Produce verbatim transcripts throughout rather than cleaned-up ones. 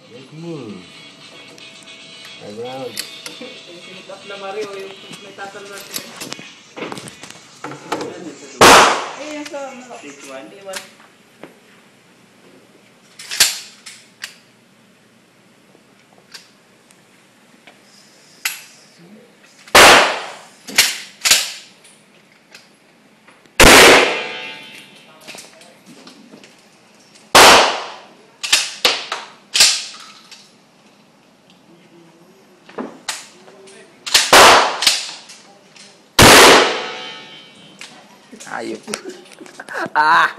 Hmm. Around. Sinitap na Mario, yung may tatalon natin. Eh, yan sa ano? This one? Iwan. Ayup. Ah.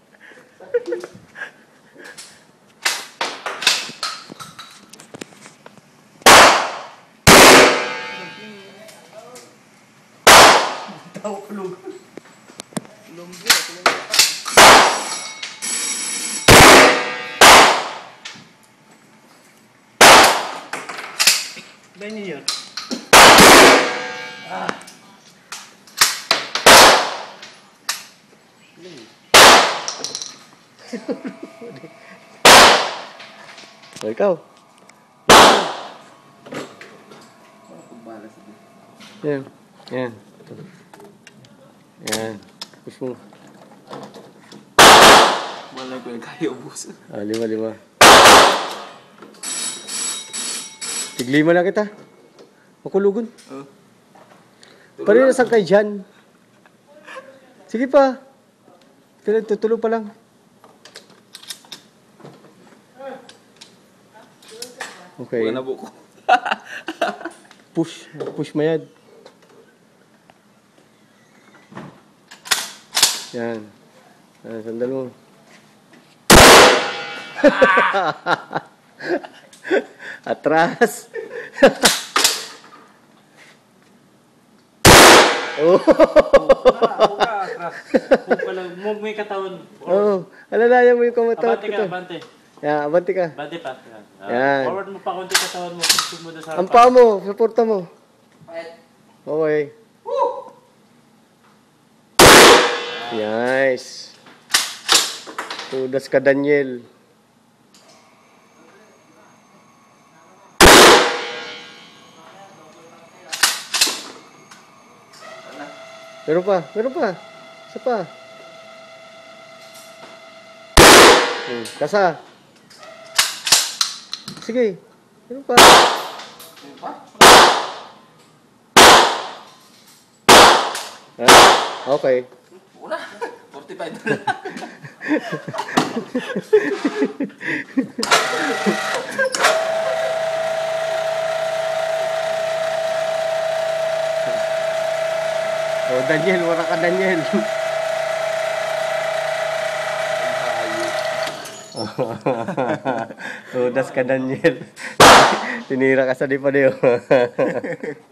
Tahu kulung. Kulong dia, kulong dia. Bani ya. Ah. Oh, ikaw. Yan. Yan. Yan. Push mo. Wala ko yung kaya ubus. Ah, lima, lima. Tiglima lang kita. Makulugon. Oh. Pari na kay dyan. Sige pa. Tutulo pa lang. Okay. Wala na buko. Push. Push mayad. Yan. Ah, sandal mo. Atras. Oh. Mo may katawan. Oh, alalayan mo yung kamatawan Abante ko. ka, abante. Yeah, abante ka. Abante pa. Ah, Yan. forward mo pa konti katawan mo. Gusto mo doon sa Ang paa mo, suporta mo. Okay. Nice. Tudas ka, Daniel. Meron pa, meron pa. Isa pa. Hmm, kasa. Sige. Meron pa. Ah, okay. Wala. forty-five na lang. Oh, Daniel, wala ka, Daniel. Tudas ka, Daniel. Tinira ka sa di pa diyo.